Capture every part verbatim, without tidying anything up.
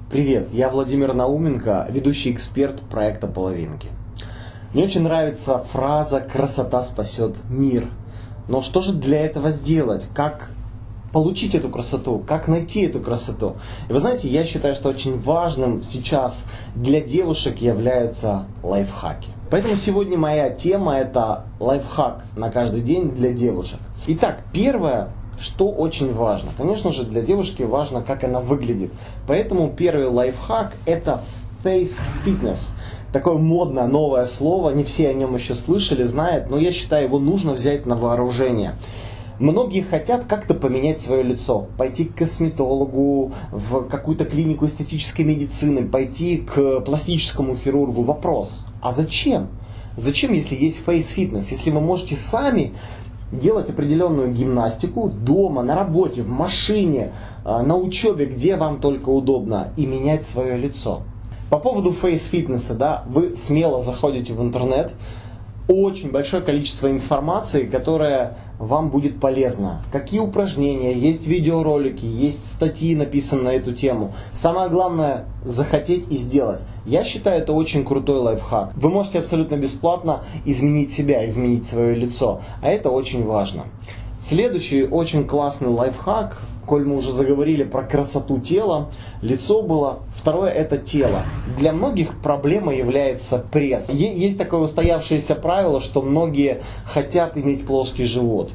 Привет, я Владимир Науменко, ведущий эксперт проекта «Половинки». Мне очень нравится фраза «красота спасет мир». Но что же для этого сделать? Как получить эту красоту? Как найти эту красоту? И вы знаете, я считаю, что очень важным сейчас для девушек являются лайфхаки. Поэтому сегодня моя тема – это лайфхак на каждый день для девушек. Итак, первое, что очень важно. Конечно же, для девушки важно, как она выглядит. Поэтому первый лайфхак – это face fitness. Такое модное новое слово, не все о нем еще слышали, знают, но я считаю, его нужно взять на вооружение. Многие хотят как-то поменять свое лицо, пойти к косметологу, в какую-то клинику эстетической медицины, пойти к пластическому хирургу. Вопрос, а зачем? Зачем, если есть face fitness? Если вы можете сами делать определенную гимнастику дома, на работе, в машине, на учебе, где вам только удобно, и менять свое лицо. По поводу face fitness, да, вы смело заходите в интернет, очень большое количество информации, которая вам будет полезна. Какие упражнения, есть видеоролики, есть статьи, написанные на эту тему. Самое главное – захотеть и сделать. Я считаю, это очень крутой лайфхак. Вы можете абсолютно бесплатно изменить себя, изменить свое лицо. А это очень важно. Следующий очень классный лайфхак, коль мы уже заговорили про красоту тела, лицо было. Второе – это тело. Для многих проблемой является пресс. Есть такое устоявшееся правило, что многие хотят иметь плоский живот.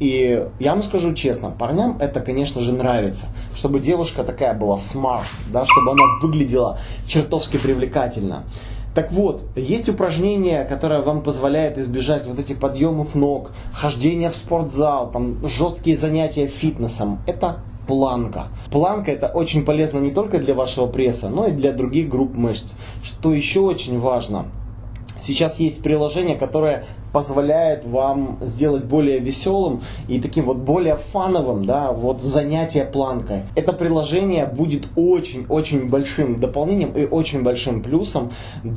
И я вам скажу честно, парням это, конечно же, нравится. Чтобы девушка такая была смарт, да, чтобы она выглядела чертовски привлекательно. Так вот, есть упражнение, которое вам позволяет избежать вот этих подъемов ног, хождения в спортзал, там, жесткие занятия фитнесом. Это планка. Планка это очень полезно не только для вашего пресса, но и для других групп мышц. Что еще очень важно, сейчас есть приложение, которое позволяет вам сделать более веселым и таким вот более фановым, да, вот занятие планкой. Это приложение будет очень-очень большим дополнением и очень большим плюсом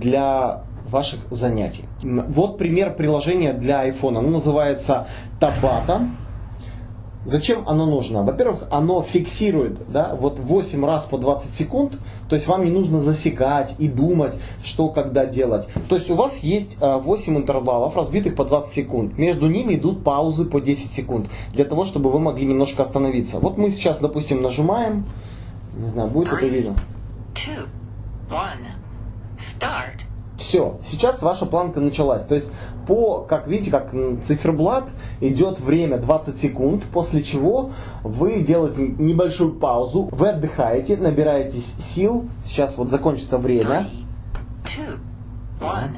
для ваших занятий. Вот пример приложения для iPhone. Оно называется Tabata. Зачем оно нужно? Во-первых, оно фиксирует, да, вот восемь раз по двадцать секунд, то есть вам не нужно засекать и думать, что когда делать. То есть у вас есть восемь интервалов, разбитых по двадцать секунд. Между ними идут паузы по десять секунд, для того, чтобы вы могли немножко остановиться. Вот мы сейчас, допустим, нажимаем, не знаю, будет это видно. two, one, start. Все, сейчас ваша планка началась. То есть, по, как видите, как циферблат, идет время двадцать секунд, после чего вы делаете небольшую паузу, вы отдыхаете, набираетесь сил. Сейчас вот закончится время. three, two, one.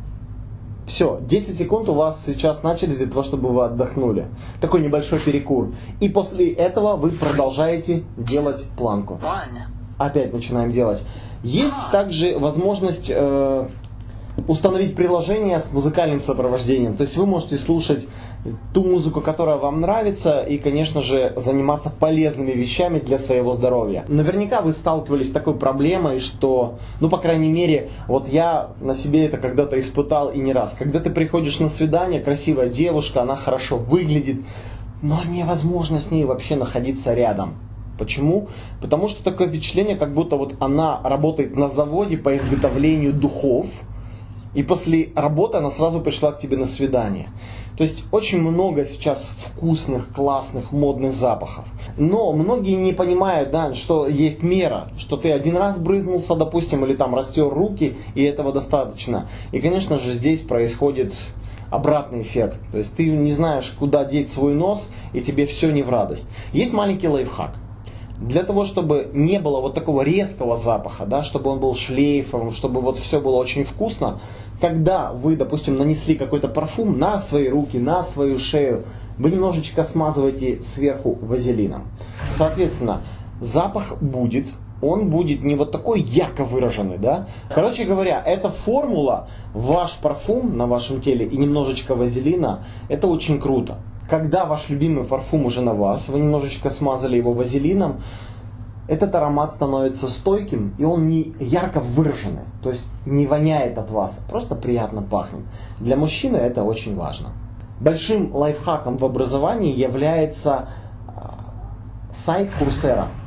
Все, десять секунд у вас сейчас начались для того, чтобы вы отдохнули. Такой небольшой перекур. И после этого вы продолжаете делать планку. Опять начинаем делать. Есть также возможность э, установить приложение с музыкальным сопровождением. То есть вы можете слушать ту музыку, которая вам нравится, и, конечно же, заниматься полезными вещами для своего здоровья. Наверняка вы сталкивались с такой проблемой, что, ну, по крайней мере, вот я на себе это когда-то испытал и не раз. Когда ты приходишь на свидание, красивая девушка, она хорошо выглядит, но невозможно с ней вообще находиться рядом. Почему? Потому что такое впечатление, как будто вот она работает на заводе по изготовлению духов, и после работы она сразу пришла к тебе на свидание. То есть очень много сейчас вкусных, классных, модных запахов. Но многие не понимают, да, что есть мера, что ты один раз брызнулся, допустим, или там растер руки, и этого достаточно. И, конечно же, здесь происходит обратный эффект. То есть ты не знаешь, куда деть свой нос, и тебе все не в радость. Есть маленький лайфхак. Для того, чтобы не было вот такого резкого запаха, да, чтобы он был шлейфовым, чтобы вот все было очень вкусно, когда вы, допустим, нанесли какой-то парфюм на свои руки, на свою шею, вы немножечко смазываете сверху вазелином. Соответственно, запах будет, он будет не вот такой ярко выраженный, да. Короче говоря, эта формула, ваш парфюм на вашем теле и немножечко вазелина, это очень круто. Когда ваш любимый парфюм уже на вас, вы немножечко смазали его вазелином, этот аромат становится стойким, и он не ярко выраженный, то есть не воняет от вас, просто приятно пахнет. Для мужчины это очень важно. Большим лайфхаком в образовании является сайт Coursera.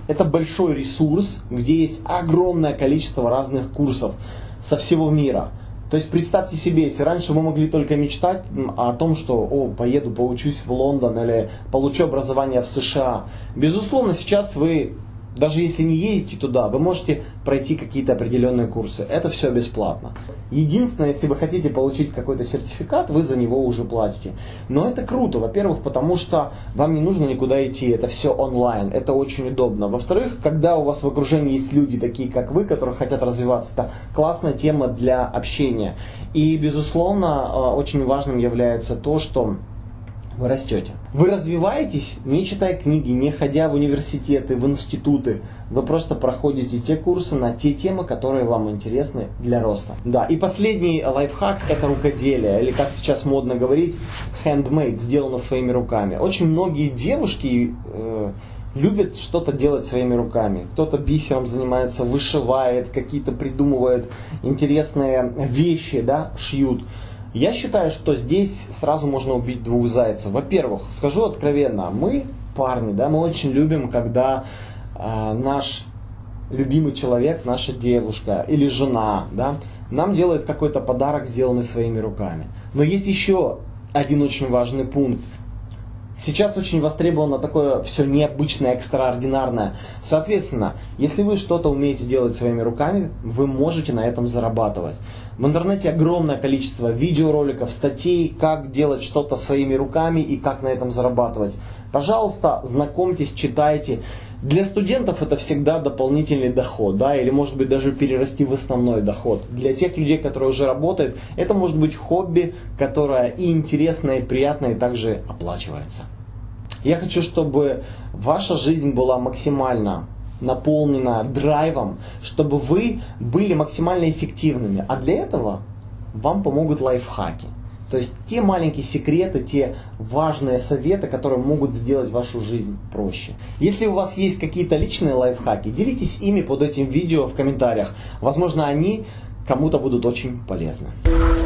это большой ресурс, где есть огромное количество разных курсов со всего мира. То есть представьте себе, если раньше вы могли только мечтать о том, что о, поеду, поучусь в Лондон или получу образование в США. Безусловно, сейчас вы, даже если не едете туда, вы можете пройти какие-то определенные курсы. Это все бесплатно. Единственное, если вы хотите получить какой-то сертификат, вы за него уже платите. Но это круто, во-первых, потому что вам не нужно никуда идти, это все онлайн, это очень удобно. Во-вторых, когда у вас в окружении есть люди, такие как вы, которые хотят развиваться, это классная тема для общения. И, безусловно, очень важным является то, что вы растете. Вы развиваетесь, не читая книги, не ходя в университеты, в институты. Вы просто проходите те курсы на те темы, которые вам интересны для роста. Да, и последний лайфхак – это рукоделие, или как сейчас модно говорить, handmade, сделано своими руками. Очень многие девушки э, любят что-то делать своими руками. Кто-то бисером занимается, вышивает, какие-то придумывает интересные вещи, да, шьют. Я считаю, что здесь сразу можно убить двух зайцев. Во-первых, скажу откровенно, мы, парни, да, мы очень любим, когда э, наш любимый человек, наша девушка или жена, да, нам делает какой-то подарок, сделанный своими руками. Но есть еще один очень важный пункт. Сейчас очень востребовано такое все необычное, экстраординарное. Соответственно, если вы что-то умеете делать своими руками, вы можете на этом зарабатывать. В интернете огромное количество видеороликов, статей, как делать что-то своими руками и как на этом зарабатывать. Пожалуйста, знакомьтесь, читайте. Для студентов это всегда дополнительный доход, да, или может быть даже перерасти в основной доход. Для тех людей, которые уже работают, это может быть хобби, которое и интересное, и приятное, и также оплачивается. Я хочу, чтобы ваша жизнь была максимально наполнена драйвом, чтобы вы были максимально эффективными. А для этого вам помогут лайфхаки. То есть те маленькие секреты, те важные советы, которые могут сделать вашу жизнь проще. Если у вас есть какие-то личные лайфхаки, делитесь ими под этим видео в комментариях. Возможно, они кому-то будут очень полезны.